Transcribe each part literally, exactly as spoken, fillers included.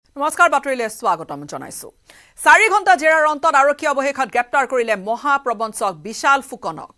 নমস্কাৰ বাতৰিলে স্বাগতম জনাইছো চাৰি ঘণ্টা জেৰাৰ অন্তত আৰক্ষী অৱশেষত গ্ৰেপ্তাৰ কৰিলে মহাপ্ৰবঞ্চক বিশাল ফুকনক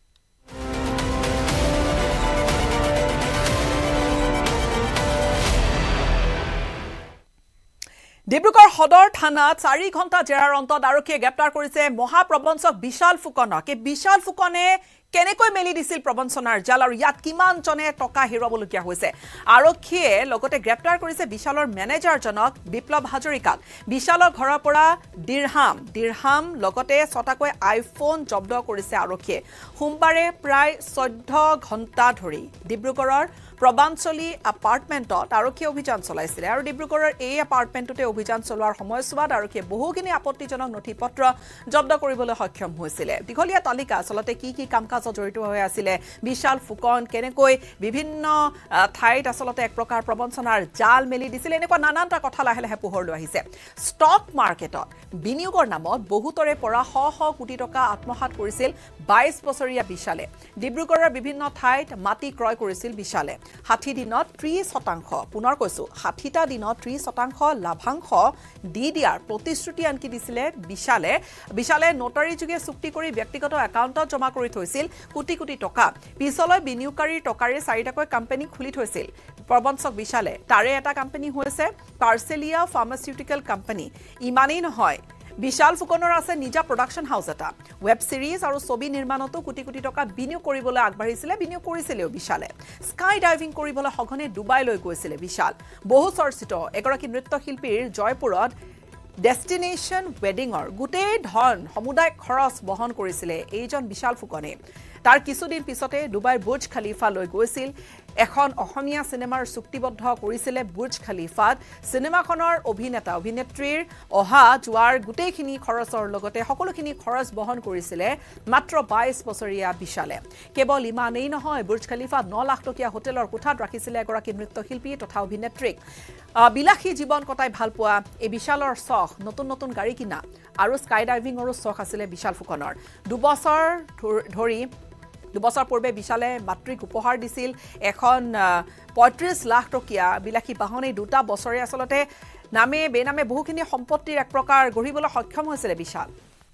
ডিব্ৰুগড় সদৰ থানাত চাৰি ঘণ্টা জেৰাৰ অন্তত আৰক্ষীয়ে গ্ৰেপ্তাৰ কৰিছে মহাপ্ৰবঞ্চক বিশাল ফুকনক এই বিশাল ফুকনে কেনেকৈ মেলি দিছিল প্ৰবঞ্চনাৰ জাল আৰু ইয়াত কিমান জনে টকা হেৰুৱাবলগীয়া হৈছে আৰক্ষীয়ে লগতে গ্ৰেপ্তাৰ কৰিছে বিশালৰ মেনেজাৰজনক বিপ্লৱ হাজৰিকাক বিশালৰ ঘৰৰ পৰা দিৰহাম দিৰহাম লগতে ছটাকৈ আইফোন জব্দ কৰিছে আৰক্ষীয়ে সোমবাৰে প্ৰায় চৈধ্য ঘণ্টা ধৰি ডিব্ৰুগড়ৰ প্ৰবাঞ্চলী এপাৰ্টমেণ্টত আৰক্ষী অভিযান চলাইছিল আৰু ডিব্ৰুগড়ৰ এই এপাৰ্টমেণ্টতে অভিযান চলোৱাৰ সময়ছোৱাত আৰক্ষীয়ে বহুখিনি আপত্তিজনক নথিপত্ৰ জব্দ কৰিবলৈ সক্ষম হৈছিল দীঘলীয়া তালিকা আচলতে কি কি কামকাজত জড়িত হৈ আছিল বিশাল ফুকন কেনেকৈ বিভিন্ন ঠাইত আচলতে এক প্ৰকাৰ প্ৰবঞ্চনাৰ জাল মেলি দিছিল এনেকুৱা নানানটা কথা লাহে লাহে পোহৰলৈ আহিছে ষ্টক মাৰ্কেটত বিনিয়োগৰ নামত বহুতৰে পৰা শ শ কোটি টকা আত্মসাৎ কৰিছিল বাইছ বছৰীয়া বিশালে ডিব্ৰুগড়ৰ বিভিন্ন ঠাইত মাটি ক্ৰয় কৰিছিল বিশালে ষাঠি দিনত ত্ৰিশ শতাংশ পুনৰ কৈছো ষাঠিটা দিনত ত্ৰিশ শতাংশ লাভাংশ দি দিয়াৰ প্ৰতিশ্ৰুতি আনকি দিছিলে বিশালে বিশালে নোটাৰী যোগে চুক্তি কৰি ব্যক্তিগত একাউণ্টত জমা কৰি থৈছিল কোটি কোটি টকা পিছলৈ বিনিয়োগকাৰীৰ টকাৰে চাৰিটাকৈ কোম্পানী খুলি থৈছিল প্ৰবঞ্চক বিশালে তাৰে এটা কোম্পানী হৈছে পাৰ্চেলিয়া ফাৰ্মাচিউটিকেল কোম্পানী ইমানেই নহয় বিশাল ফুকনৰ আছে নিজা প্ৰডাকশন হাউস এটা ওয়েব সিৰিজ আৰু ছবি নিৰ্মাণতো কোটি কোটি টকা বিনিয়োগ কৰিবলৈ আগবাঢ়িছিল বিনিয়োগ কৰিছিলেও বিশালে স্কাই ডাইভিং কৰিবলৈ সঘনে ডুবাই লৈ গৈছিল বিশাল বহু চৰ্চিত এগৰাকী নৃত্যশিল্পীৰ জয়পুৰত ডেষ্টিনেশ্যন ৱেডিঙৰ গোটেই ধন সমুদায় খৰচ বহন কৰিছিল এইজন বিশাল ফুকনে তাৰ কিছুদিন পিছতে ডুবাইৰ বুৰ্জ খলিফা লৈ গৈছিল এখন অসমীয়া সিনেমাৰ চুক্তিবদ্ধ কৰিছিল বুৰ্জ খলিফাত সিনেমাখনৰ অভিনেতা অভিনেত্ৰীৰ অহা যোৱাৰ গোটেইখিনি খৰচৰ লগতে সকলোখিনি খৰচ বহন কৰিছিল মাত্ৰ বাইছ বছৰীয়া বিশালে কেৱল ইমানেই নহয় বুৰ্জ খলিফা ন লাখ টকীয়া হোটেলৰ কোঠাত ৰাখিছিল এগৰাকী নৃত্যশিল্পী তথা অভিনেত্ৰীক বিলাসী জীৱন কটাই ভাল পোৱা এই বিশালৰ চখ নতুন নতুন গাড়ী কিনা আৰু স্কাই ডাইভিঙৰো চখ আছিল বিশাল ফুকনৰ দুবছৰ ধৰি দুবছৰ পূৰ্বে বিশালে মাতৃক উপহাৰ দিছিল এখন পঁয়ত্ৰিশ লাখ টকীয়া বিলাসী বাহনে দুটা বছৰে আচলতে নামে বেনামে বহুখিনি সম্পত্তিৰ এক প্ৰকাৰ গঢ়িবলৈ সক্ষম হৈছিল বিশাল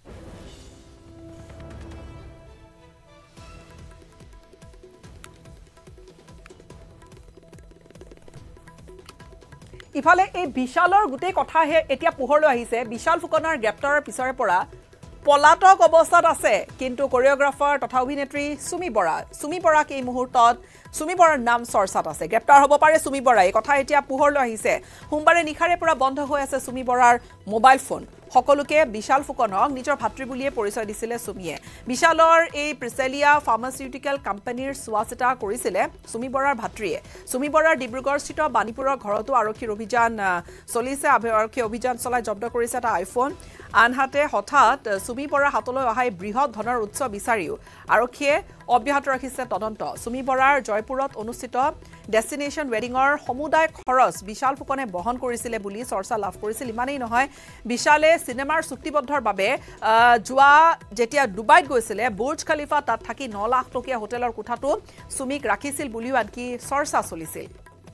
ইফালে এই বিশালৰ গোটেই কথাহে এতিয়া পোহৰলৈ আহিছে বিশাল ফুকনৰ গ্ৰেপ্তাৰৰ পিছৰে পৰা পলাতক অৱস্থাত আছে কিন্তু কোৰিওগ্ৰাফাৰ তথা অভিনেত্ৰী সুমি বৰা সুমি বৰাক এই মুহূৰ্তত সুমি বৰাৰ নাম চৰ্চাত আছে গ্ৰেপ্তাৰ হ'ব পাৰে সুমি বৰা এই কথা এতিয়া পোহৰলৈ আহিছে সোমবাৰে নিখাৰে পৰা বন্ধ হৈ আছে সুমি বৰাৰ মোবাইল ফোন সকলোকে বিশাল ফুকনক নিজৰ ভাতৃ বুলিয়ে পৰিচয় দিছিলে সুমিয়ে বিশালৰ এই প্ৰিচেলিয়া ফাৰ্মাচিউটিকেল কোম্পানীৰ সুৱাচিতা কৰিছিলে সুমি বৰাৰ ভাতৃয়ে সুমি বৰাৰ ডিব্ৰুগড়স্থিত বাণীপুৰৰ ঘৰতো আৰক্ষীৰ অভিযান চলিছে আৰক্ষী অভিযান চলাই জব্দ কৰিছে এটা আইফোন আনহাতে হঠাৎ সুমি বৰাৰ হাতলৈ অহা বৃহৎ ধনৰ উৎস বিচাৰিও আৰক্ষীয়ে অব্যাহত ৰাখিছে তদন্ত সুমি বৰাৰ জয়পুৰত অনুষ্ঠিত ডেষ্টিনেশ্যন ৱেডিঙৰ সমুদায় খৰচ বিশাল ফুকনে বহন কৰিছিলে বুলি চৰ্চা লাভ কৰিছিল ইমানেই নহয় বিশালে সিনেমাৰ চুক্তিবদ্ধৰ বাবে যোৱা যেতিয়া ডুবাইত গৈছিলে বুৰ্জ খলিফা তাত থাকি ন লাখ টকীয়া হোটেলৰ কোঠাটো সুমিক ৰাখিছিল বুলিও আনকি চৰ্চা চলিছিল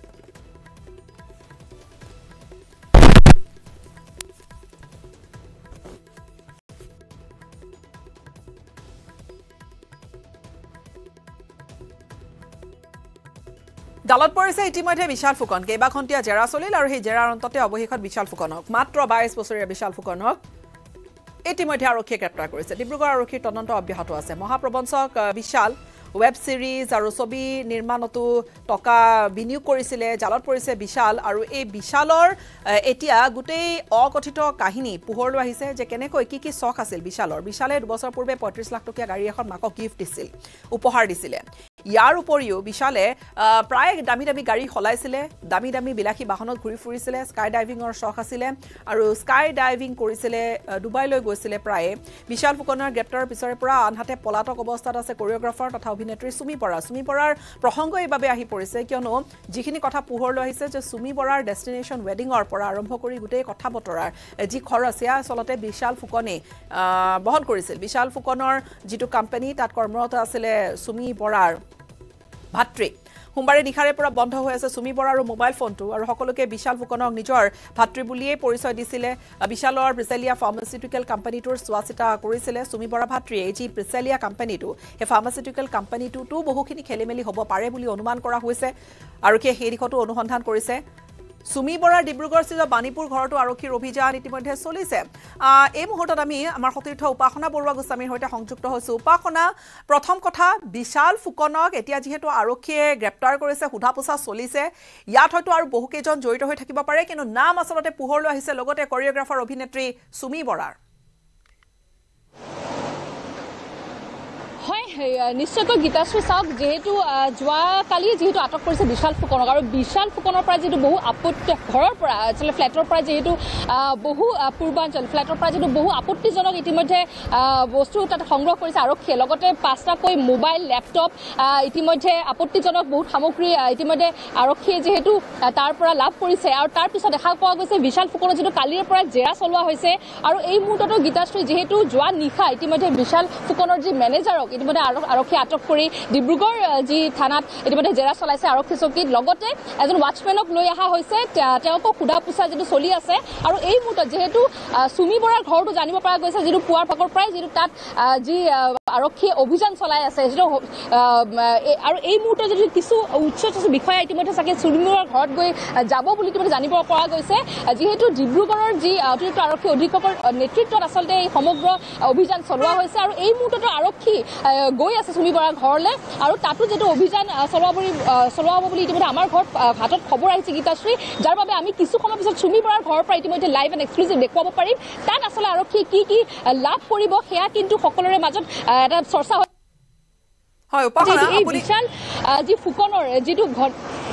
জালত পৰিছে ইতিমধ্যে বিশাল ফুকন কেইবাখন্তীয়া জেৰা চলিল আৰু সেই জেৰাৰ অন্ততে অৱশেষত বিশাল ফুকনক মাত্ৰ বাইছ বছৰীয়া বিশাল ফুকনক ইতিমধ্যে আৰক্ষীয়ে গ্ৰেপ্তাৰ কৰিছে ডিব্ৰুগড় আৰক্ষীৰ তদন্ত অব্যাহত আছে মহাপ্ৰবঞ্চক বিশাল ওয়েব সিৰিজ আৰু ছবি নিৰ্মাণতো টকা বিনিয়োগ কৰিছিল জালত পৰিছে বিশাল আৰু এই বিশালৰ এতিয়া গোটেই অকথিত কাহিনী পোহৰলৈ আহিছে যে কেনেকৈ কি কি চখ আছিল বিশালৰ বিশালে দুবছৰ পূৰ্বে পঁয়ত্ৰিশ লাখ টকীয়া গাড়ী এখন মাকক গিফ্ট দিছিল উপহাৰ দিছিল ইয়াৰ উপৰিও বিশালে প্ৰায় দামী দামী গাড়ী সলাইছিলে দামী দামী বিলাসী বাহনত ঘূৰি ফুৰিছিলে স্কাই ডাইভিঙৰ চখ আছিলে আৰু স্কাই ডাইভিং কৰিছিলে ডুবাইলৈ গৈছিলে প্ৰায় বিশাল ফুকনৰ গ্ৰেপ্তাৰৰ পিছৰে পৰা আনহাতে পলাতক অৱস্থাত আছে কোৰিওগ্ৰাফাৰ তথা অভিনেত্ৰী সুমি বৰা সুমি বৰাৰ প্ৰসংগ এইভাবে আহি পৰিছে কিয়নো যিখিনি কথা পোহৰলৈ আহিছে যে সুমি বৰাৰ ডেষ্টিনেশ্যন ৱেডিঙৰ পৰা আৰম্ভ কৰি গোটেই কথা বতৰাৰ যি খৰচ এয়া আচলতে বিশাল ফুকনে বহন কৰিছিল বিশাল ফুকনৰ যিটো কোম্পানী তাত কৰ্মৰত আছিল সুমি বৰাৰ ভাতৃ সোমবাৰে নিশাৰে পৰা বন্ধ হৈ আছে সুমি বৰাৰ মোবাইল ফোনটো আৰু সকলোকে বিশাল ফুকনক নিজৰ ভাতৃ বুলিয়ে পৰিচয় দিছিলে বিশালৰ ব্ৰিচেলিয়া ফাৰ্মাচিউটিকেল কোম্পানীটোৰ চোৱাচিতা কৰিছিলে সুমি বৰা ভাতৃয়ে যি ব্ৰিচেলিয়া কোম্পানীটো এই ফাৰ্মাচিউটিকেল কোম্পানীটোতো বহুখিনি খেলিমেলি হ'ব পাৰে বুলি অনুমান কৰা হৈছে আৰু কি সেই দিশতো অনুসন্ধান কৰিছে সুমি বৰাৰ ডিব্ৰুগড়স্থিত বাণীপুৰ ঘৰতো আৰক্ষীৰ অভিযান ইতিমধ্যে চলিছে এই মুহূৰ্তত আমি আমাৰ সতীৰ্থ উপাসনা বৰুৱা গোস্বামীৰ সৈতে সংযুক্ত হৈছো উপাসনা প্ৰথম কথা বিশাল ফুকনক এতিয়া যিহেতু আৰক্ষীয়ে গ্ৰেপ্তাৰ কৰিছে সোধা পোছা চলিছে ইয়াত হয়তো আৰু বহুকেইজন জড়িত হৈ থাকিব পাৰে কিন্তু নাম আচলতে পোহৰলৈ আহিছে লগতে কোৰিওগ্ৰাফাৰ অভিনেত্ৰী সুমি বৰাৰ নিশ্চয়কৈ গীতাশ্ৰী চাওক যেহেতু যোৱাকালি যেহেতু আটক কৰিছে বিশাল ফুকনক আৰু বিশাল ফুকনৰ পৰা যেহেতু বহু আপত্তি ঘৰৰ পৰা আচলতে ফ্লেটৰ পৰা যেহেতু বহু পূৰ্বাঞ্চল ফ্লেটৰ পৰা যেহেতু বহু আপত্তিজনক ইতিমধ্যে বস্তু তাত সংগ্ৰহ কৰিছে আৰক্ষীয়ে লগতে পাঁচটাকৈ মোবাইল লেপটপ ইতিমধ্যে আপত্তিজনক বহুত সামগ্ৰী ইতিমধ্যে আৰক্ষীয়ে যেহেতু তাৰ পৰা লাভ কৰিছে আৰু তাৰ পিছত দেখা পোৱা গৈছে বিশাল ফুকনৰ যেহেতু কালিৰ পৰা জেৰা চলোৱা হৈছে আৰু এই মুহূৰ্ততো গীতাশ্ৰী যেহেতু যোৱা নিশা ইতিমধ্যে বিশাল ফুকনৰ যি মেনেজাৰক ইতিমধ্যে আৰক্ষী আটক কৰি ডিব্ৰুগড় যি থানাত ইতিমধ্যে জেৰা চলাইছে আৰক্ষী চকীত লগতে এজন ৱাচমেনক লৈ অহা হৈছে তেওঁকো সোধা পোছা যিটো চলি আছে আৰু এই মুহূৰ্তত যেহেতু সুমি বৰাৰ ঘৰটো জানিব পৰা গৈছে যিটো পুৱাৰ ভাগৰ পৰাই যিটো তাত যি আৰক্ষী অভিযান চলাই আছে যিটো আৰু এই মুহূৰ্তত যদি কিছু উচ্চ বিষয়া ইতিমধ্যে চাগে সুমি বৰাৰ ঘৰত গৈ যাব বুলি ইতিমধ্যে জানিব পৰা গৈছে যিহেতু ডিব্ৰুগড়ৰ যি অতিৰিক্ত আৰক্ষী অধীক্ষকৰ নেতৃত্বত আচলতে এই সমগ্ৰ অভিযান চলোৱা হৈছে আৰু এই মুহূৰ্তত আৰক্ষী গৈ আছে সুমি বৰাৰ ঘৰলৈ আৰু তাতো যেটো অভিযান চলোৱা বুলি চলোৱা হ'ব বুলি ইতিমধ্যে আমাৰ ঘৰত হাতত খবৰ আহিছে গীতাশ্ৰী যাৰ বাবে আমি কিছু সময় পিছত সুমি বৰাৰ ঘৰৰ পৰা ইতিমধ্যে লাইভ এণ্ড এক্সক্লুচিভ দেখুৱাব পাৰিম তাত আচলতে আৰক্ষী কি কি লাভ কৰিব সেয়া কিন্তু সকলোৰে মাজত এটা চৰ্চা হয় উপাসনা এই বিশাল যি ফুকনৰ যিটো ঘৰ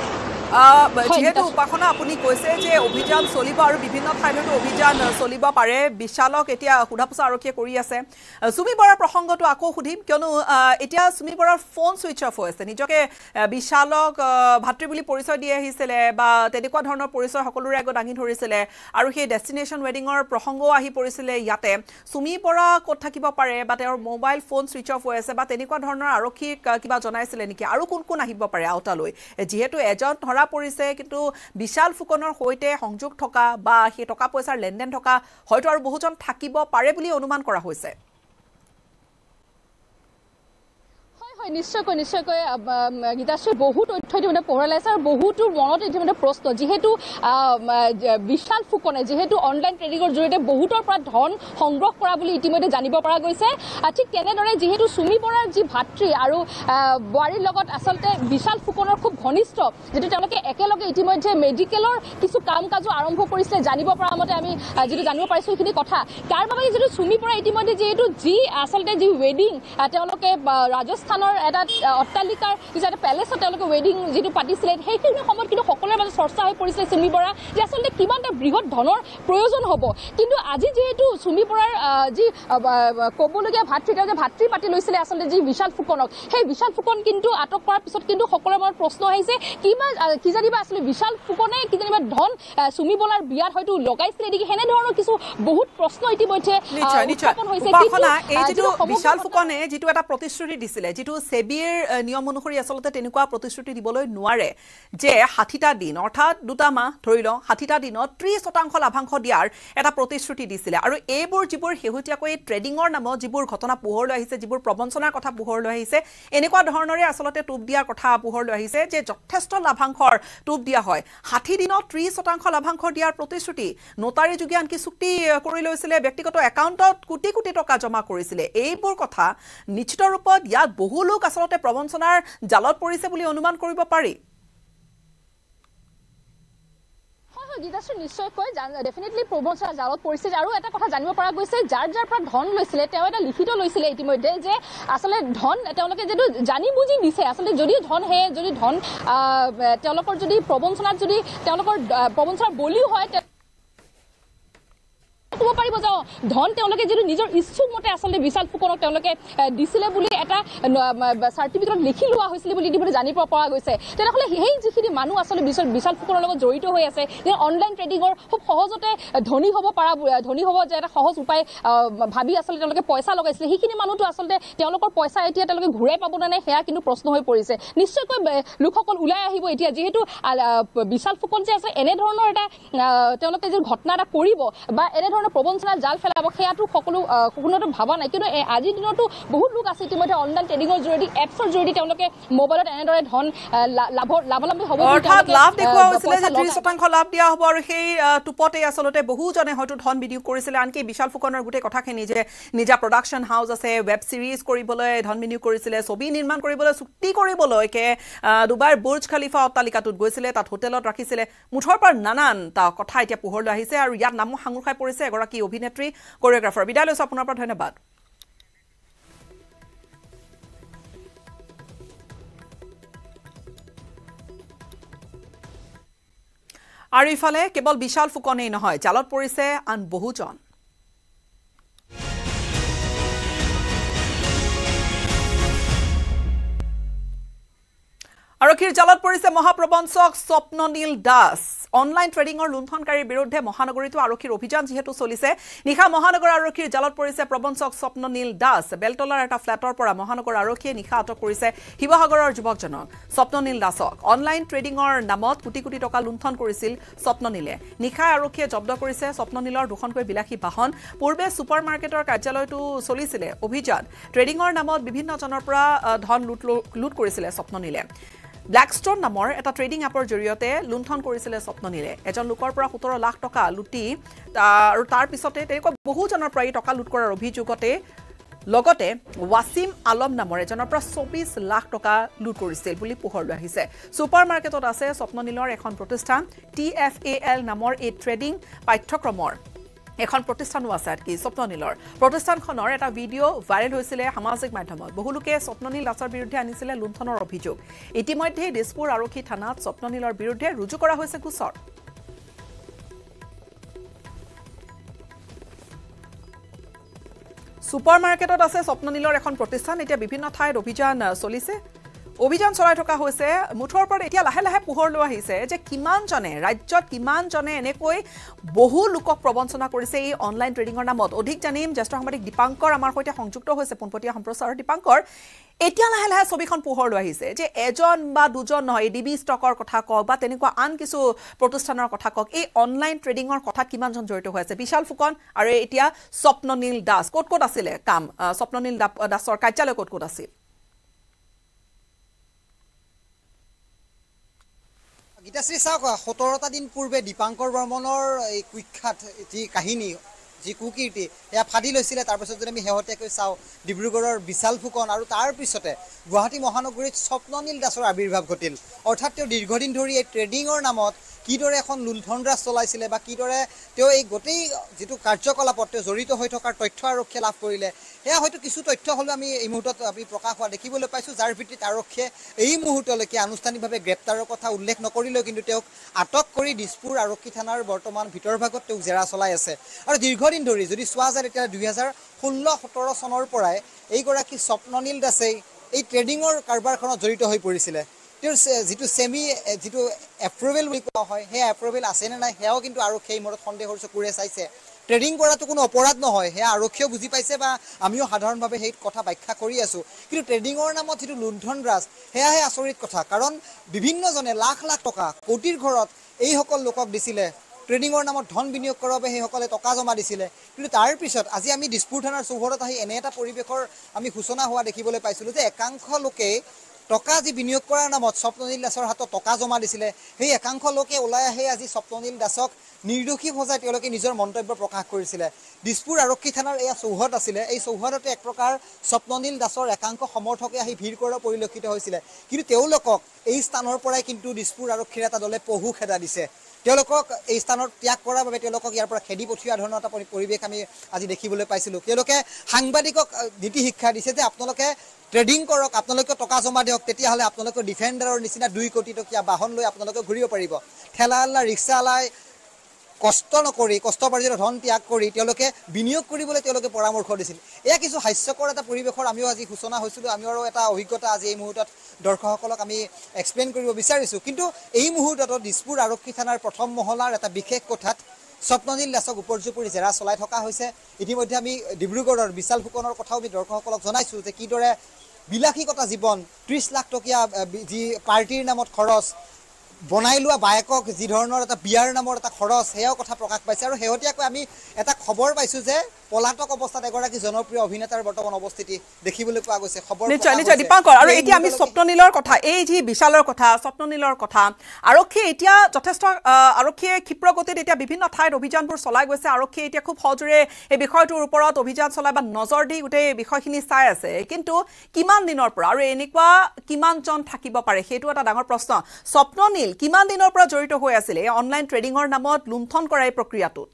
যেহেতু উপাসনা আপুনি কৈছে যে অভিযান চলিব আৰু বিভিন্ন ঠাইতো অভিযান চলিব পাৰে বিশালক এতিয়া সোধা পোছা আৰক্ষীয়ে কৰি আছে সুমি বৰাৰ প্ৰসংগটো আকৌ সুধিম কিয়নো এতিয়া সুমি বৰাৰ ফোন সুইচ অফ হৈ আছে নিজকে বিশালক ভাতৃ বুলি পৰিচয় দি আহিছিলে বা তেনেকুৱা ধৰণৰ পৰিচয় সকলোৰে আগত দাঙি ধৰিছিলে আৰু সেই ডেষ্টিনেশ্যন ৱেডিঙৰ প্ৰসংগও আহি পৰিছিলে ইয়াতে সুমি বৰা ক'ত থাকিব পাৰে বা তেওঁৰ মোবাইল ফোন সুইচ অফ হৈ আছে বা তেনেকুৱা ধৰণৰ আৰক্ষীক কিবা জনাইছিলে নেকি আৰু কোন কোন আহিব পাৰে আউটালৈ যিহেতু এজন ধৰা পৰিছে কিন্তু বিশাল ফুকনৰ সৈতে সংযোগ থকা বা সেই টকা পইচাৰ লেনদেন থকা হয়তো আৰু বহুজন থাকিব পাৰে বুলি অনুমান কৰা হৈছে নিশ্চয়কৈ নিশ্চয়কৈ গীতাশ্ৰী বহু তথ্য ইতিমধ্যে পোহৰাইছে আৰু বহুতো মনত ইতিমধ্যে প্ৰশ্ন যিহেতু বিশাল ফুকনে যিহেতু অনলাইন ট্ৰেডিঙৰ জৰিয়তে বহুতৰ পৰা ধন সংগ্ৰহ কৰা বুলি ইতিমধ্যে জানিব পৰা গৈছে ঠিক তেনেদৰে যিহেতু সুমি বৰাৰ যি ভাতৃ আৰু বোৱাৰীৰ লগত আচলতে বিশাল ফুকনৰ খুব ঘনিষ্ঠ যিটো তেওঁলোকে একেলগে ইতিমধ্যে মেডিকেলৰ কিছু কাম কাজো আৰম্ভ কৰিছিলে জানিব পৰা মতে আমি যিটো জানিব পাৰিছোঁ সেইখিনি কথা তাৰ বাবে যিটো সুমি বৰা ইতিমধ্যে যিহেতু যি আচলতে যি ৱেডিং তেওঁলোকে ৰাজস্থানৰ এটা অট্টালিকাৰ যিটো এটা পেলেচত তেওঁলোকে ৱেডিং যিটো পাতিছিলে সেইখিনি সময়ত কিন্তু সকলোৰে মাজত চৰ্চা হৈ পৰিছিলে সুমি বৰা যে আচলতে কিমান এটা বৃহৎ ধনৰ প্ৰয়োজন হ'ব কিন্তু আজি যিহেতু সুমি বৰাৰ যি ক'বলগীয়া ভাতৃ তেওঁ যে ভাতৃ পাতি লৈছিলে আচলতে যি বিশাল ফুকনক সেই বিশাল ফুকন কিন্তু আটক কৰাৰ পিছত কিন্তু সকলোৰে মনত প্ৰশ্ন আহিছে কিবা কি জানিবা আচলতে বিশাল ফুকনে কি জানিবা ধন সুমি বৰাৰ বিয়াত হয়তো লগাইছিলে নেকি সেনে ধৰণৰ কিছু বহুত প্ৰশ্ন ইতিমধ্যে উত্থাপন হৈছে এই যিটো বিশাল ফুকনে যিটো এটা প্ৰতিশ্ৰুতি দিছিলে যিটো সেবিৰ নিয়ম অনুসৰি আচলতে তেনেকুৱা প্ৰতিশ্ৰুতি দিবলৈ নোৱাৰে যে ষাঠিটা দিন অৰ্থাৎ দুটা মাহ ধৰি লওঁ ষাঠিটা দিনত ত্ৰিশ শতাংশ লাভাংশ দিয়াৰ এটা প্ৰতিশ্ৰুতি দিছিলে আৰু এইবোৰ যিবোৰ শেহতীয়াকৈ ট্ৰেডিঙৰ নামত যিবোৰ ঘটনা পোহৰলৈ আহিছে যিবোৰ প্ৰবঞ্চনাৰ কথা পোহৰলৈ আহিছে এনেকুৱা ধৰণৰে আচলতে টোপ দিয়াৰ কথা পোহৰলৈ আহিছে যে যথেষ্ট লাভাংশৰ টোপ দিয়া হয় ষাঠি দিনত ত্ৰিশ শতাংশ লাভাংশ দিয়াৰ প্ৰতিশ্ৰুতি নোটাৰী যোগে আনকি চুক্তি কৰি লৈছিলে ব্যক্তিগত একাউণ্টত কোটি কোটি টকা জমা কৰিছিলে এইবোৰ কথা নিশ্চিত ৰূপত ইয়াত বহু লোক আচলতে প্ৰবঞ্চনাৰ জালত পৰিছে বুলি অনুমান কৰিব পাৰি গীতাশ্ৰী নিশ্চয়কৈ ডেফিনেটলি প্ৰবঞ্চনাৰ জালত পৰিছে আৰু এটা কথা জানিব পৰা গৈছে যাৰ যাৰ পৰা ধন লৈছিলে তেওঁ এটা লিখিত লৈছিলে ইতিমধ্যে যে আচলতে ধন তেওঁলোকে যিটো জানি বুজি দিছে আচলতে যদি ধন হে যদি ধন তেওঁলোকৰ যদি প্ৰবঞ্চনাত যদি তেওঁলোকৰ প্ৰবঞ্চনাৰ বলিও হয় ক'ব পাৰিব যে ধন তেওঁলোকে যিটো নিজৰ ইচ্ছুক মতে আচলতে বিশাল ফুকনক তেওঁলোকে দিছিলে বুলি এটা চাৰ্টিফিকেটত লিখি লোৱা হৈছিলে বুলি ইতিমধ্যে জানিব পৰা গৈছে তেনেহ'লে সেই যিখিনি মানুহ আচলতে বিশাল বিশাল ফুকনৰ লগত জড়িত হৈ আছে যে অনলাইন ট্ৰেডিঙৰ খুব সহজতে ধনী হ'ব পৰা ধনী হ'ব যে এটা সহজ উপায় ভাবি আচলতে তেওঁলোকে পইচা লগাইছিলে সেইখিনি মানুহটো আচলতে তেওঁলোকৰ পইচা এতিয়া তেওঁলোকে ঘূৰাই পাব নে নাই সেয়া কিন্তু প্ৰশ্ন হৈ পৰিছে নিশ্চয়কৈ লোকসকল ওলাই আহিব এতিয়া যিহেতু বিশাল ফুকন যে আছে এনেধৰণৰ এটা তেওঁলোকে যে ঘটনা এটা কৰিব বা এনেধৰণৰ প্ৰবঞ্চনা জাল ফেলাব সেয়াটো সকলো কোনোটো ভাবা নাই কিন্তু আজিৰ দিনতো বহুত লোক আছে ইতিমধ্যে অনলাইন ট্ৰেডিঙৰ জৰিয়তে এপছৰ জৰিয়তে তেওঁলোকে মোবাইলত এনেদৰে ধন লাভ লাভালাভী হ'ব অৰ্থাৎ লাভ দেখুওৱা হৈছিলে যে ত্ৰিশ শতাংশ লাভ দিয়া হ'ব আৰু সেই টুপতে আচলতে বহুজনে হয়তো ধন বিনিয়োগ কৰিছিলে আনকি বিশাল ফুকনৰ গোটেই কথাখিনি যে নিজা প্ৰডাকশ্যন হাউচ আছে ৱেব ছিৰিজ কৰিবলৈ ধন বিনিয়োগ কৰিছিলে ছবি নিৰ্মাণ কৰিবলৈ চুক্তি কৰিবলৈকে ডুবাইৰ বুৰ্জ খালিফা অট্টালিকাটোত গৈছিলে তাত হোটেলত ৰাখিছিলে মুঠৰ পৰা নানান তা কথা এতিয়া পোহৰলৈ আহিছে আৰু ইয়াত নামো সাঙুৰ খাই পৰিছে এগৰাকী অভিনেত্ৰী কোৰিঅগ্ৰাফাৰ বিদায় লৈছো আপোনাৰ পৰা ধন্যবাদ আৰু ইফালে কেৱল বিশাল ফুকনেই নহয় জালত পৰিছে আন বহুজন আৰক্ষীৰ জালত পৰিছে মহাপ্ৰবঞ্চক স্বপ্ননীল দাস অনলাইন ট্ৰেডিঙৰ লুণ্ঠনকাৰীৰ বিৰুদ্ধে মহানগৰীতো আৰক্ষীৰ অভিযান যিহেতু চলিছে নিশা মহানগৰ আৰক্ষীৰ জালত পৰিছে প্ৰবঞ্চক স্বপ্ননীল দাস বেলতলাৰ এটা ফ্লেটৰ পৰা মহানগৰ আৰক্ষীয়ে নিশা আটক কৰিছে শিৱসাগৰৰ যুৱকজনক স্বপ্ননীল দাসক অনলাইন ট্ৰেডিঙৰ নামত কোটি কোটি টকা লুণ্ঠন কৰিছিল স্বপ্ননীলে নিশা আৰক্ষীয়ে জব্দ কৰিছে স্বপ্ননীলৰ দুখনকৈ বিলাসী বাহন পূৰ্বে ছুপাৰ মাৰ্কেটৰ কাৰ্যালয়টো চলিছিলে অভিযান ট্ৰেডিঙৰ নামত বিভিন্ন জনৰ পৰা ধন লুট লুট কৰিছিলে স্বপ্ননীলে ব্ল্যাকষ্টন নামৰ এটা ট্ৰেডিং এপৰ জৰিয়তে লুণ্ঠন কৰিছিলে স্বপ্ননীলে এজন লোকৰ পৰা সোতৰ লাখ টকা লুটি আৰু তাৰ পিছতে তেনেকুৱা বহুজনৰ পৰা টকা লুট কৰাৰ অভিযোগতে লগতে ৱাসিম আলম নামৰ এজনৰ পৰা চৌবিশ লাখ টকা লুট কৰিছিল বুলি পোহৰলৈ আহিছে ছুপাৰ মাৰ্কেটত আছে স্বপ্ননীলৰ এখন প্ৰতিষ্ঠান টি এফ এ এল নামৰ এই ট্ৰেডিং পাঠ্যক্ৰমৰ এখন প্ৰতিষ্ঠানো আছে কি স্বপ্ননীলৰ প্ৰতিষ্ঠানখনৰ এটা ভিডিঅ' ভাইৰেল হৈছিলে সামাজিক মাধ্যমত বহুলোকে স্বপ্ননীল দাসৰ বিৰুদ্ধে আনিছিলে লুণ্ঠনৰ অভিযোগ ইতিমধ্যে দিছপুৰ আৰক্ষী থানাত স্বপ্ননীলৰ বিৰুদ্ধে ৰুজু কৰা হৈছে গোচৰ ছুপাৰ মাৰ্কেটত আছে স্বপ্ননীলৰ এখন প্ৰতিষ্ঠান এতিয়া বিভিন্ন ঠাইত অভিযান চলিছে অভিযান চলাই থকা হৈছে মুঠৰ পৰা এতিয়া লাহে লাহে পোহৰ লৈ আহিছে যে কিমান জনে ৰাজ্যত কিমান জনে এনেকৈ বহু লোকক প্ৰবঞ্চনা কৰিছে এই অনলাইন ট্ৰেডিঙৰ নামত অধিক জানিম জ্যেষ্ঠ সাংবাদিক দীপাংকৰ আমাৰ সৈতে সংযুক্ত হৈছে পোনপটীয়া সম্প্ৰচাৰৰ দীপাংকৰ এতিয়া লাহে লাহে ছবিখন পোহৰ লৈ আহিছে যে এজন বা দুজন নহয় ডিবি ষ্টকৰ কথা কওক বা তেনেকুৱা আন কিছু প্ৰতিষ্ঠানৰ কথা কওক এই অনলাইন ট্ৰেডিঙৰ কথা কিমানজন জড়িত হৈ আছে বিশাল ফুকন আৰু এতিয়া স্বপ্ননীল দাস ক'ত ক'ত আছিলে কাম স্বপ্ননীল দাসৰ কাৰ্যালয় ক'ত ক'ত আছিল গীতাশ্ৰী চাওক সোতৰটা দিন পূৰ্বে দীপাংকৰ বৰ্মনৰ এই কুখ্যাত যি কাহিনী যি কুকীৰ্তি এয়া ফাদি লৈছিলে তাৰপিছত যদি আমি শেহতীয়াকৈ চাওঁ ডিব্ৰুগড়ৰ বিশাল ফুকন আৰু তাৰ পিছতে গুৱাহাটী মহানগৰীত স্বপ্ননীল দাসৰ আৱিৰ্ভাৱ ঘটিল অৰ্থাৎ তেওঁ দীৰ্ঘদিন ধৰি এই ট্ৰেডিঙৰ নামত কিদৰে এখন লুণ্ঠনৰাজ চলাইছিলে বা কিদৰে তেওঁ এই গোটেই যিটো কাৰ্যকলাপত তেওঁ জড়িত হৈ থকাৰ তথ্য আৰক্ষীয়ে লাভ কৰিলে এয়া হয়তো কিছু তথ্য হ'লেও আমি এই মুহূৰ্তত আমি প্ৰকাশ হোৱা দেখিবলৈ পাইছোঁ যাৰ ভিত্তিত আৰক্ষীয়ে এই মুহূৰ্তলৈকে আনুষ্ঠানিকভাৱে গ্ৰেপ্তাৰৰ কথা উল্লেখ নকৰিলেও কিন্তু তেওঁক আটক কৰি দিছপুৰ আৰক্ষী থানাৰ বৰ্তমান ভিতৰভাগত তেওঁক জেৰা চলাই আছে আৰু দীৰ্ঘদিন ধৰি যদি চোৱা যায় তেতিয়া দুই হাজাৰ ষোল্ল সোতৰ চনৰ পৰাই এইগৰাকী স্বপ্ননীল দাসেই এই ট্ৰেডিঙৰ কাৰবাৰখনত জড়িত হৈ পৰিছিলে তেওঁৰ যিটো ছেমি যিটো এপ্ৰুভেল বুলি কোৱা হয় সেই এপ্ৰুভেল আছেনে নাই সেয়াও কিন্তু আৰক্ষীয়ে এই মূৰত সন্দেহৰ চকুৰে চাইছে ট্ৰেডিং কৰাটো কোনো অপৰাধ নহয় সেয়া আৰক্ষীয়েও বুজি পাইছে বা আমিও সাধাৰণভাৱে সেই কথা ব্যাখ্যা কৰি আছোঁ কিন্তু ট্ৰেডিঙৰ নামত যিটো লুণ্ঠনৰাজ সেয়াহে আচৰিত কথা কাৰণ বিভিন্নজনে লাখ লাখ টকা কোটিৰ ঘৰত এইসকল লোকক দিছিলে ট্ৰেডিঙৰ নামত ধন বিনিয়োগ কৰাৰ বাবে সেইসকলে টকা জমা দিছিলে কিন্তু তাৰ পিছত আজি আমি দিছপুৰ থানাৰ চৌহদত আহি এনে এটা পৰিৱেশৰ আমি সূচনা হোৱা দেখিবলৈ পাইছিলোঁ যে একাংশ লোকে টকা যি বিনিয়োগ কৰাৰ নামত স্বপ্ননীল দাসৰ হাতত টকা জমা দিছিলে সেই একাংশ লোকে ওলাই আহি আজি স্বপ্ননীল দাসক নিৰ্দোষী সজাই তেওঁলোকে নিজৰ মন্তব্য প্ৰকাশ কৰিছিলে দিছপুৰ আৰক্ষী থানাৰ এয়া চৌহদ আছিলে এই চৌহদতে এক প্ৰকাৰ স্বপ্ননীল দাসৰ একাংশ সমৰ্থকে আহি ভিৰ কৰা পৰিলক্ষিত হৈছিলে কিন্তু তেওঁলোকক এই স্থানৰ পৰাই কিন্তু দিছপুৰ আৰক্ষীৰ এটা দলে পহু খেদা দিছে তেওঁলোকক এই স্থানত ত্যাগ কৰাৰ বাবে তেওঁলোকক ইয়াৰ পৰা খেদি পঠিওৱা ধৰণৰ এটা পৰিৱেশ আমি আজি দেখিবলৈ পাইছিলোঁ তেওঁলোকে সাংবাদিকক নীতি শিক্ষা দিছে যে আপোনালোকে ট্ৰেডিং কৰক আপোনালোকে টকা জমা দিয়ক তেতিয়াহ'লে আপোনালোকৰ ডিফেণ্ডাৰৰ নিচিনা দুই কোটি টকীয়া বাহন লৈ আপোনালোকে ঘূৰিব পাৰিব ঠেলা আল্লা ৰিক্সাৱালাই কষ্ট নকৰি কষ্টপাৰ্জিত ধন ত্যাগ কৰি তেওঁলোকে বিনিয়োগ কৰিবলৈ তেওঁলোকে পৰামৰ্শ দিছিল এয়া কিছু হাস্যকৰ এটা পৰিৱেশৰ আমিও আজি সূচনা হৈছিলোঁ আমি আৰু এটা অভিজ্ঞতা আজি এই মুহূৰ্তত দৰ্শকসকলক আমি এক্সপ্লেইন কৰিব বিচাৰিছোঁ কিন্তু এই মুহূৰ্তত দিছপুৰ আৰক্ষী থানাৰ প্ৰথম মহলাৰ এটা বিশেষ কোঠাত স্বপ্ননীল দাসক উপৰ্যুপৰি জেৰা চলাই থকা হৈছে ইতিমধ্যে আমি ডিব্ৰুগড়ৰ বিশাল ফুকনৰ কথাও আমি দৰ্শকসকলক জনাইছোঁ যে কিদৰে বিলাসীকতা জীৱন ত্ৰিছ লাখ টকীয়া যি পাৰ্টিৰ নামত খৰচ বনাই লোৱা বায়েকক যি ধৰণৰ এটা বিয়াৰ নামৰ এটা খৰচ সেয়াও কথা প্ৰকাশ পাইছে আৰু শেহতীয়াকৈ আমি এটা খবৰ পাইছোঁ যে পলাতক অৱস্থাত এগৰাকী জনপ্ৰিয় অভিনেতাৰ বৰ্তমান অৱস্থিতি দেখিবলৈ পোৱা গৈছে খবৰ নিশ্চয় নিশ্চয় দীপাংকৰ আৰু এতিয়া আমি স্বপ্ননীলৰ কথা এই যি বিশালৰ কথা স্বপ্ননীলৰ কথা আৰক্ষীয়ে এতিয়া যথেষ্ট আৰক্ষীয়ে ক্ষিপ্ৰ গতিত এতিয়া বিভিন্ন ঠাইত অভিযানবোৰ চলাই গৈছে আৰক্ষীয়ে এতিয়া খুব সহজৰে এই বিষয়টোৰ ওপৰত অভিযান চলাই বা নজৰ দি গোটেই বিষয়খিনি চাই আছে কিন্তু কিমান দিনৰ পৰা আৰু এনেকুৱা কিমানজন থাকিব পাৰে সেইটো এটা ডাঙৰ প্ৰশ্ন স্বপ্ননীল কিমান দিনৰ পৰা জড়িত হৈ আছিল এই অনলাইন ট্ৰেডিঙৰ নামত লুণ্ঠন কৰা এই প্ৰক্ৰিয়াটোত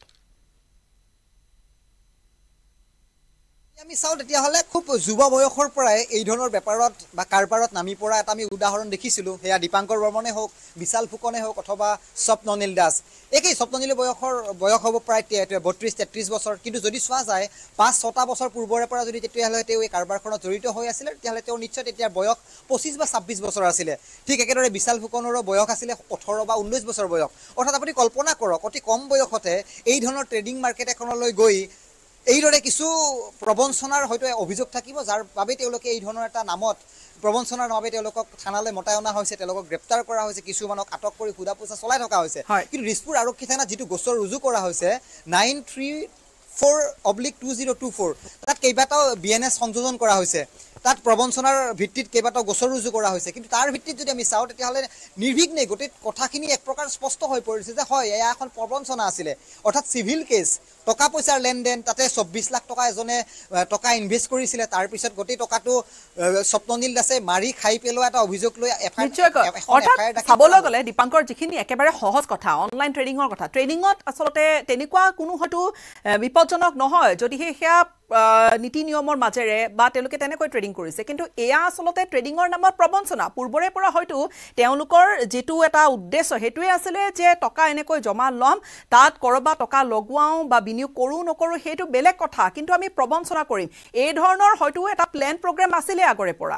আমি চাও তেতিয়াহ'লে খুব যুৱ বয়সৰ পৰাই এই ধৰণৰ বেপাৰত বা কাৰবাৰত নামি পৰা এটা আমি উদাহৰণ দেখিছিলোঁ সেয়া দীপাংকৰ বৰ্মনে হওক বিশাল ফুকনে হওক অথবা স্বপ্ননীল দাস একেই স্বপ্ননীল বয়সৰ বয়স হ'ব প্ৰায় বত্ৰিছ তেত্ৰিছ বছৰ কিন্তু যদি চোৱা যায় পাঁচ ছটা বছৰ পূৰ্বৰে পৰা যদি তেতিয়াহ'লে তেওঁ এই কাৰবাৰখনত জড়িত হৈ আছিলে তেতিয়াহ'লে তেওঁ নিশ্চয় তেতিয়া বয়স পঁচিছ বা ছাব্বিছ বছৰ আছিলে ঠিক একেদৰে বিশাল ফুকনৰো বয়স আছিলে ওঠৰ বা ঊনৈছ বছৰ বয়স অৰ্থাৎ আপুনি কল্পনা কৰক অতি কম বয়সতে এই ধৰণৰ ট্ৰেডিং মাৰ্কেট এখনলৈ গৈ এইদৰে কিছু প্ৰবঞ্চনাৰ হয়তো অভিযোগ থাকিব যাৰ বাবে তেওঁলোকে এই ধৰণৰ এটা নামত প্ৰবঞ্চনাৰ বাবে তেওঁলোকক থানালৈ মতাই অনা হৈছে তেওঁলোকক গ্ৰেপ্তাৰ কৰা হৈছে কিছুমানক আটক কৰি সোধা পোছা চলাই থকা হৈছে কিন্তু দিছপুৰ আৰক্ষী থানাত যিটো গোচৰ ৰুজু কৰা হৈছে nine three four oblique two zero' two four তাত কেইবাটাও বি এন এছ সংযোজন কৰা হৈছে তাত প্ৰবঞ্চনাৰ ভিত্তিত কেইবাটাও গোচৰ ৰুজু কৰা হৈছে কিন্তু তাৰ ভিত্তিত যদি আমি চাওঁ তেতিয়াহ'লে নিৰ্বিঘ্নে গোটেই কথাখিনি এক প্ৰকাৰ স্পষ্ট হৈ পৰিছে যে হয় এয়া এখন প্ৰবঞ্চনা আছিলে অৰ্থাৎ চিভিল কেছ টকা পইচাৰ লেনদেন তাতে চৌব্বিছ লাখ টকা এজনে টকা ইনভেষ্ট কৰিছিলে তাৰপিছত গোটেই টকাটো স্বপ্ননীল দাসে মাৰি খাই পেলোৱা এটা অভিযোগ লৈ চাবলৈ গ'লে দীপাংকৰ যিখিনি একেবাৰে সহজ কথা অনলাইন ট্ৰেডিঙৰ কথা ট্ৰেডিঙত আচলতে তেনেকুৱা কোনো হয়তো বিপদজনক নহয় যদিহে সেয়া নীতি নিয়মৰ মাজেৰে বা তেওঁলোকে তেনেকৈ ট্ৰেডিং কৰিছে কিন্তু এয়া আচলতে ট্ৰেডিঙৰ নামত প্ৰবঞ্চনা পূৰ্বৰে পৰা হয়তো তেওঁলোকৰ যিটো এটা উদ্দেশ্য সেইটোৱে আছিলে যে টকা এনেকৈ জমা ল'ম তাত কৰবাত টকা লগোৱাওঁ বা বিনিয়োগ কৰোঁ নকৰোঁ সেইটো বেলেগ কথা কিন্তু আমি প্ৰবঞ্চনা কৰিম এই ধৰণৰ হয়তো এটা প্লেন প্ৰগ্ৰেম আছিলে আগৰে পৰা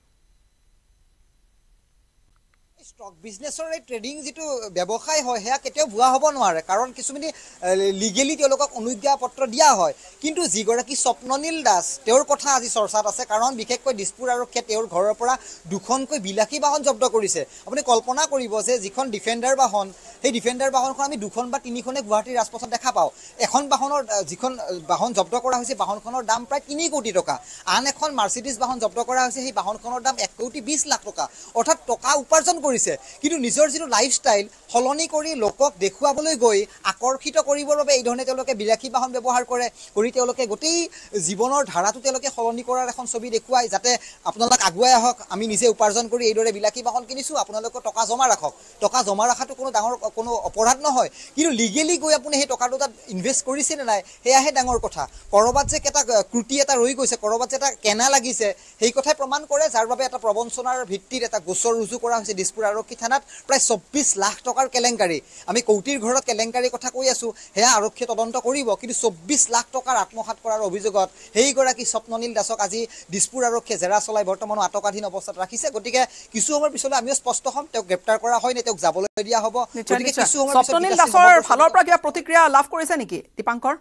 ষ্টক বিজনেছৰ এই ট্ৰেডিং যিটো ব্যৱসায় হয় সেয়া কেতিয়াও ভুৱা হ'ব নোৱাৰে কাৰণ কিছুমানে লিগেলি তেওঁলোকক অনুজ্ঞা পত্ৰ দিয়া হয় কিন্তু যিগৰাকী স্বপ্ননীল দাস তেওঁৰ কথা আজি চৰ্চাত আছে কাৰণ বিশেষকৈ দিছপুৰ আৰক্ষীয়ে তেওঁৰ ঘৰৰ পৰা দুখনকৈ বিলাসী বাহন জব্দ কৰিছে আপুনি কল্পনা কৰিব যে যিখন ডিফেণ্ডাৰ বাহন সেই ডিফেণ্ডাৰ বাহনখন আমি দুখন বা তিনিখনে গুৱাহাটীৰ ৰাজপথত দেখা পাওঁ এখন বাহনৰ যিখন বাহন জব্দ কৰা হৈছে বাহনখনৰ দাম প্ৰায় তিনি কোটি টকা আন এখন মাৰ্চিডিজ বাহন জব্দ কৰা হৈছে সেই বাহনখনৰ দাম এক কোটি বিছ লাখ টকা অৰ্থাৎ টকা উপাৰ্জন কৰিছে কিন্তু নিজৰ যিটো লাইফষ্টাইল সলনি কৰি লোকক দেখুৱাবলৈ গৈ আকৰ্ষিত কৰিবৰ বাবে এই ধৰণে তেওঁলোকে বিলাসী বাহন ব্যৱহাৰ কৰে কৰি তেওঁলোকে গোটেই জীৱনৰ ধাৰাটো তেওঁলোকে সলনি কৰাৰ এখন ছবি দেখুৱাই যাতে আপোনালোক আগুৱাই আহক আমি নিজে উপাৰ্জন কৰি এইদৰে বিলাসী বাহন কিনিছোঁ আপোনালোকৰ টকা জমা ৰাখক টকা জমা ৰখাটো কোনো ডাঙৰ কোনো অপৰাধ নহয় কিন্তু লিগেলি গৈ আপুনি সেই টকাটো তাত ইনভেষ্ট কৰিছে নে নাই সেয়াহে ডাঙৰ কথা ক'ৰবাত যে এটা ক্ৰুটি এটা ৰৈ গৈছে ক'ৰবাত যে এটা কেনা লাগিছে সেই কথাই প্ৰমাণ কৰে যাৰ বাবে এটা প্ৰবঞ্চনাৰ ভিত্তিত এটা গোচৰ ৰুজু কৰা হৈছে দিছপুৰ আৰক্ষী থানাত প্ৰায় চৌব্বিছ লাখ টকাৰ কেলেংকাৰী আমি কৌটিৰ ঘৰত কেলেংকাৰীৰ কথা কৈ আছোঁ সেয়া আৰক্ষীয়ে তদন্ত কৰিব কিন্তু চৌব্বিছ লাখ টকাৰ আত্মসাৎ কৰাৰ অভিযোগত সেইগৰাকী স্বপ্ননীল দাসক আজি দিছপুৰ আৰক্ষীয়ে জেৰা চলাই বৰ্তমানো আটকাধীন অৱস্থাত ৰাখিছে গতিকে কিছু সময়ৰ পিছলৈ আমিও স্পষ্ট হ'ম তেওঁক গ্ৰেপ্তাৰ কৰা হয় নে তেওঁক যাবলৈ দিয়া হ'ব স্বপ্ননীল দাসৰ ফালৰ পৰা কিবা প্ৰতিক্ৰিয়া লাভ কৰিছে নেকি দীপাংকৰ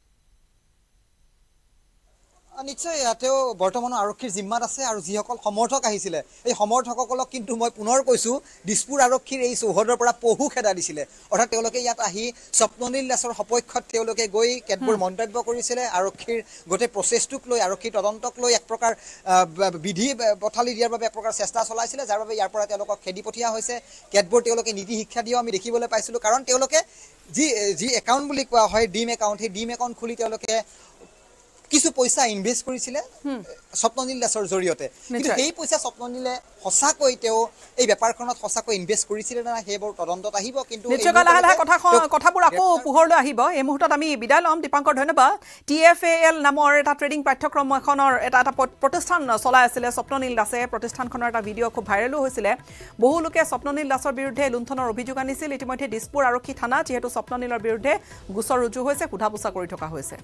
নিশ্চয় তেওঁ বৰ্তমানৰ আৰক্ষীৰ জিম্মাত আছে আৰু যিসকল সমৰ্থক আহিছিলে এই সমৰ্থকসকলক কিন্তু মই পুনৰ কৈছোঁ দিছপুৰ আৰক্ষীৰ এই চৌহদৰ পৰা পহু খেদা দিছিলে অৰ্থাৎ তেওঁলোকে ইয়াত আহি স্বপ্ননীল দাসৰ সপক্ষত তেওঁলোকে গৈ কেতবোৰ মন্তব্য কৰিছিলে আৰক্ষীৰ গোটেই প্ৰচেছটোক লৈ আৰক্ষীৰ তদন্তক লৈ এক প্ৰকাৰ বিধি পথালি দিয়াৰ বাবে এক প্ৰকাৰ চেষ্টা চলাইছিলে যাৰ বাবে ইয়াৰ পৰা তেওঁলোকক খেদি পঠিওৱা হৈছে কেতবোৰ তেওঁলোকে নীতি শিক্ষা দিয়াও আমি দেখিবলৈ পাইছিলোঁ কাৰণ তেওঁলোকে যি যি একাউণ্ট বুলি কোৱা হয় ডিম একাউণ্ট সেই ডিম একাউণ্ট খুলি তেওঁলোকে কিছু পইচা ইনভেষ্ট কৰিছিলে স্বপ্ননীল দাসৰ জৰিয়তে কিন্তু সেই পইচা স্বপ্ননীলে সঁচাকৈ তেওঁ এই বেপাৰখনত সঁচাকৈ ইনভেষ্ট কৰিছিলে না সেইবোৰ তদন্তত আহিব কিন্তু নিশ্চয় লাহে লাহে কথা কথাবোৰ আকৌ পোহৰলৈ আহিব এই মুহূৰ্তত আমি বিদায় ল'ম দীপাংকৰ ধন্যবাদ টি এফ এ এল নামৰ এটা ট্ৰেডিং পাঠ্যক্ৰম এখনৰ এটা এটা প্ৰতিষ্ঠান চলাই আছিলে স্বপ্ননীল দাসে প্ৰতিষ্ঠানখনৰ এটা ভিডিঅ' খুব ভাইৰেলো হৈছিলে বহু লোকে স্বপ্ননীল দাসৰ বিৰুদ্ধে লুণ্ঠনৰ অভিযোগ আনিছিল ইতিমধ্যে দিছপুৰ আৰক্ষী থানা যিহেতু স্বপ্ননীলৰ বিৰুদ্ধে গোচৰ ৰুজু হৈছে সোধা পোছা কৰি থকা হৈছে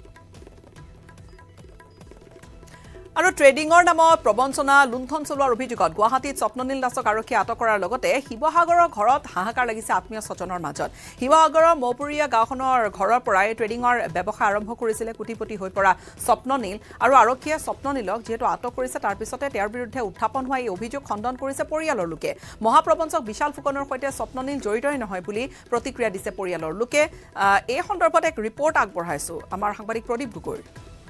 আৰু ট্ৰেডিংৰ নামত প্ৰবঞ্চনা লুণ্ঠন চলোৱাৰ অভিযোগত গুৱাহাটীত স্বপ্ননীল দাসক আৰক্ষীয়ে আটক কৰাৰ লগতে শিৱসাগৰৰ ঘৰত হাহাকাৰ লাগিছে আত্মীয় স্বজনৰ মাজত শিৱসাগৰৰ মৌপুৰীয়া গাঁওখনৰ ঘৰৰ পৰাই ট্ৰেডিংৰ ব্যৱসায় আৰম্ভ কৰিছিলে কোটিপতি হৈ পৰা স্বপ্ননীল আৰু আৰক্ষীয়ে স্বপ্ননীলক যিহেতু আটক কৰিছে তাৰ পিছতে তেওঁৰ বিৰুদ্ধে উত্থাপন হোৱা এই অভিযোগ খণ্ডন কৰিছে পৰিয়ালৰ লোকে মহাপ্ৰবঞ্চক বিশাল ফুকনৰ সৈতে স্বপ্ননীল জড়িতই নহয় বুলি প্ৰতিক্ৰিয়া দিছে পৰিয়ালৰ লোকে এই সন্দৰ্ভত এক ৰিপৰ্ট আগবঢ়াইছো আমাৰ সাংবাদিক প্ৰদীপ গগৈ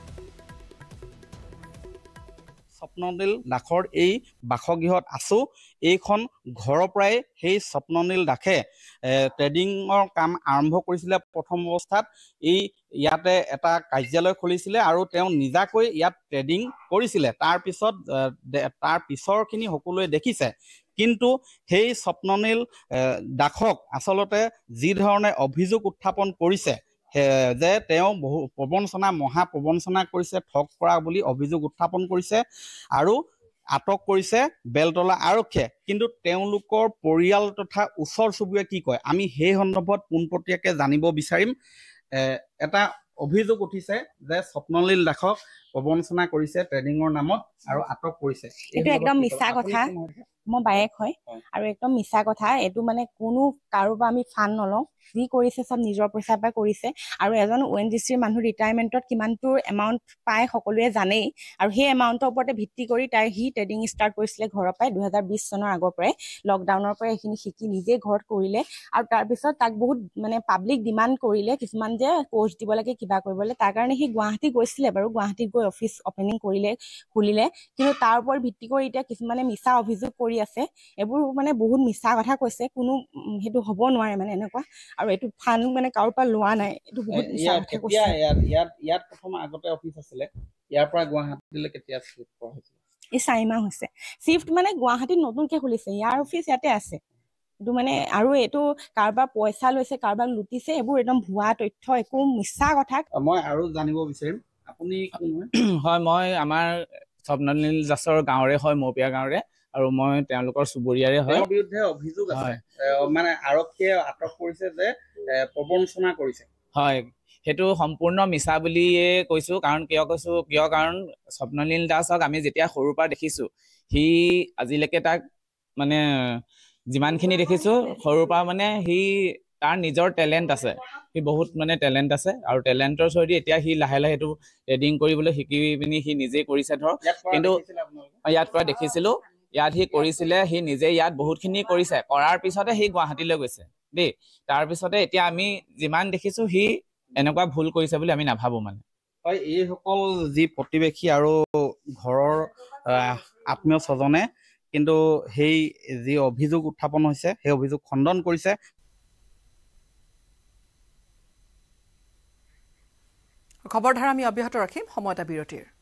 স্বপ্ননীল দাসৰ এই বাসগৃহত আছো এইখন ঘৰৰ পৰাই সেই স্বপ্ননীল দাসে ট্ৰেডিংৰ কাম আৰম্ভ কৰিছিলে প্ৰথম অৱস্থাত এই ইয়াতে এটা কাৰ্যালয় খুলিছিলে আৰু তেওঁ নিজাকৈ ইয়াত ট্ৰেডিং কৰিছিলে তাৰ পিছত তাৰ পিছৰখিনি সকলোৱে দেখিছে কিন্তু সেই স্বপ্ননীল দাসক আচলতে যি ধৰণে অভিযোগ উত্থাপন কৰিছে যে তেওঁ বহু প্ৰবঞ্চনা মহা প্ৰবঞ্চনা কৰিছে ঠগ কৰা বুলি অভিযোগ উত্থাপন কৰিছে আৰু আটক কৰিছে বেলতলা আৰক্ষীয়ে কিন্তু তেওঁলোকৰ পৰিয়াল তথা ওচৰ চুবুৰীয়া কি কয় আমি সেই সন্দৰ্ভত পোনপটীয়াকৈ জানিব বিচাৰিম এটা অভিযোগ উঠিছে যে স্বপ্নলীল দাসক প্ৰবঞ্চনা কৰিছে ট্ৰেডিংৰ নামত আৰু আটক কৰিছে এইটো একদম মিছা কথা মই বায়েক হয় আৰু একদম মিছা কথা এইটো মানে কোনো কাৰোবাৰ আমি ফান নলওঁ যি কৰিছে সব নিজৰ পইচাৰ পৰা কৰিছে আৰু এজন অ' এন জি চিৰ মানুহ ৰিটায়াৰমেণ্টত কিমানটো এমাউণ্ট পায় সকলোৱে জানেই আৰু সেই এমাউণ্টৰ ওপৰতে ভিত্তি কৰি তাই সি ট্ৰেডিং ষ্টাৰ্ট কৰিছিলে ঘৰৰ পৰাই দুহেজাৰ বিছ চনৰ আগৰ পৰাই লকডাউনৰ পৰাই এইখিনি শিকি নিজে ঘৰত কৰিলে আৰু তাৰপিছত তাক বহুত মানে পাব্লিক ডিমাণ্ড কৰিলে কিছুমান যে কোৰ্চ দিব লাগে কিবা কৰিব লাগে তাৰ কাৰণে সি গুৱাহাটী গৈছিলে বাৰু গুৱাহাটীত গৈ অফিচ অপেনিং কৰিলে খুলিলে কিন্তু তাৰ ওপৰত ভিত্তি কৰি এতিয়া কিছুমানে মিছা অভিযোগ কৰি আছে এইবোৰ মানে বহুত মিছা কথা কৈছে কোনো সেইটো হ'ব নোৱাৰে মানে এনেকুৱা আৰু এইটো ফান মানে কাৰোৰ পৰা লোৱা নাই এইটো বহুত মিছা কথা কৈছে ইয়াত ইয়াত প্ৰথম আগতে অফিচ আছিলে ইয়াৰ পৰা গুৱাহাটীলৈ কেতিয়া শিফ্ট কৰা হৈছিল এই চাৰি মাহ হৈছে শিফ্ট মানে গুৱাহাটীত নতুনকে খুলিছে ইয়াৰ অফিচ ইয়াতে আছে এইটো মানে আৰু এইটো কাৰোবাৰ পইচা লৈছে কাৰোবাক লুটিছে এইবোৰ একদম ভুৱা তথ্য একো মিছা কথা মই আৰু জানিব বিচাৰিম আপুনি হয় মই আমাৰ স্বপ্ননীল দাসৰ গাঁৱৰে হয় মৌপিয়া গাঁৱৰে আৰু মই তেওঁলোকৰ চুবুৰীয়াৰে হয় বিৰুদ্ধে অভিযোগ আছে মানে আৰক্ষীয়ে আটক কৰিছে যে প্ৰবঞ্চনা কৰিছে হয় সেইটো সম্পূৰ্ণ মিছা বুলিয়ে কৈছো কাৰণ কিয় কৈছো কিয় কাৰণ স্বপ্নলীল দাসক আমি যেতিয়া সৰুৰ পৰা দেখিছো সি আজিলৈকে তাক মানে যিমানখিনি দেখিছো সৰুৰ পৰা মানে সি তাৰ নিজৰ টেলেণ্ট আছে সি বহুত মানে টেলেণ্ট আছে আৰু টেলেণ্টৰ থ্ৰুদি এতিয়া সি লাহে লাহে এইটো ট্ৰেডিং কৰিবলৈ শিকি পিনি সি নিজে কৰিছে ধৰক কিন্তু ইয়াত পৰা দেখিছিলো ইয়াত সি কৰিছিলে সি নিজে ইয়াত বহুতখিনি কৰিছে কৰাৰ পিছতে সি গুৱাহাটীলৈ গৈছে দেই তাৰপিছতে এতিয়া আমি যিমান দেখিছো সি এনেকুৱা ভুল কৰিছে বুলি আমি নাভাবো মানে হয় এইসকল যি প্ৰতিবেশী আৰু ঘৰৰ আত্মীয় স্বজনে কিন্তু সেই যি অভিযোগ উত্থাপন হৈছে সেই অভিযোগ খণ্ডন কৰিছে খবৰধাৰা আমি অব্যাহত ৰাখিম সময় এটা বিৰতিৰ